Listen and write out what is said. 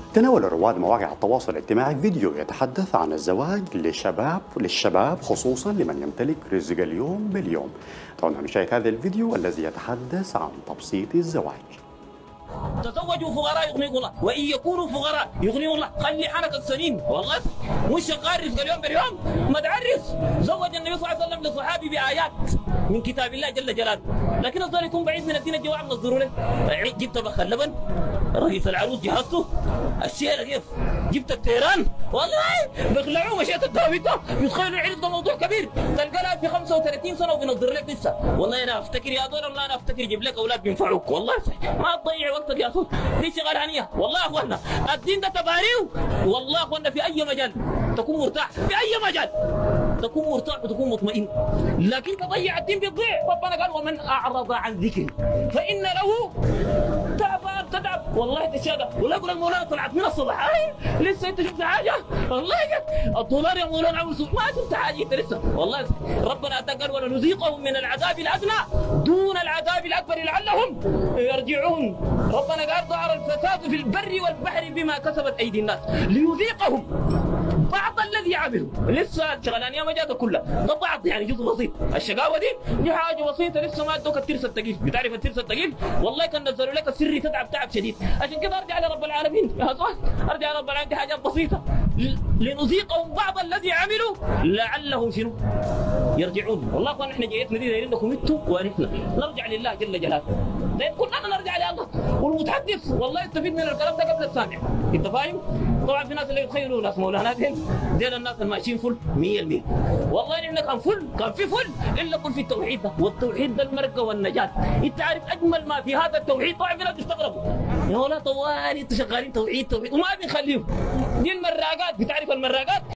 تناول رواد مواقع التواصل الاجتماعي فيديو يتحدث عن الزواج للشباب خصوصا لمن يمتلك رزق اليوم باليوم. دعونا نشاهد هذا الفيديو الذي يتحدث عن تبسيط الزواج. تزوجوا فقراء يغنيكم الله، وان يكونوا فقراء يغنيهم الله. خلي حنكك سليم والله، مش شغال رزق اليوم باليوم. ما تعرف زوج النبي صلى الله عليه وسلم لصحابي بايات من كتاب الله جل جلاله، لكن الظاهر يكون بعيد من الدين. الجواب نصدروا له، جبت بخ اللبن، رئيس العروس جهزته، الشيله كيف؟ جبت التيران، والله بيخلعوه مشيت الدواميته، بيتخيلوا العرس ده موضوع كبير، تلقى لها في 35 سنه وبينظر لك لسه. والله انا افتكر يا دور الله، انا افتكر يجيب لك اولاد بينفعوك، والله صح. ما تضيع وقتك يا اخوي، دي شغال هنيه، والله يا اخوانا الدين ده تباريو، والله يا اخوانا في اي مجال تكون مرتاح، في اي مجال تكون مرتاح وتكون مطمئن، لكن تضيع الدين بيضيع. ربنا قال ومن اعرض عن ذكري فان له تتعب، والله تشهد. ولا يقول المولانا طلعت من الصبح لسه انت شفت حاجه؟ والله الدولار يا مولانا عمل ما شفت حاجه انت لسه، والله ربنا قال ولنذيقهم من العذاب الادنى دون العذاب الاكبر لعلهم يرجعون. ربنا قال ظهر الفساد في البر والبحر بما كسبت ايدي الناس ليذيقهم بعض الذي عملوا. لسه الشغلانيه ما جاتها كلها، ده بعض يعني جزء بسيط. الشقاوه دي حاجه بسيطه، لسه ما ادوك الترس الثقيل. بتعرف الترس الثقيل؟ والله كان نزلوا لك السري تتعب تعب شديد. عشان كده ارجع لرب العالمين يا اخوان، ارجع لرب العالمين. دي حاجات بسيطه، لنذيقهم بعض الذي عملوا لعلهم شنو؟ يرجعون. والله اخوان احنا جايتنا دي دايرين انكم انتوا وعرفنا نرجع لله جل جلاله، داير كلنا نرجع لله. والمتحدث والله يستفيد من الكلام ده قبل السامع، انت فاهم؟ طبعا في ناس اللي يتخيلوا ناس مولاناتهم ديل الناس اللي ماشيين فل 100%. والله نحن كان في فل الا كل في التوحيد ده، والتوحيد ده المرقه والنجاه. انت عارف اجمل ما في هذا التوحيد؟ طبعا في ناس بيستغربوا يا ولا طوالي انتوا شغالين توحيد وما بنخليهم. دي المراقات، بتعرف المراقات؟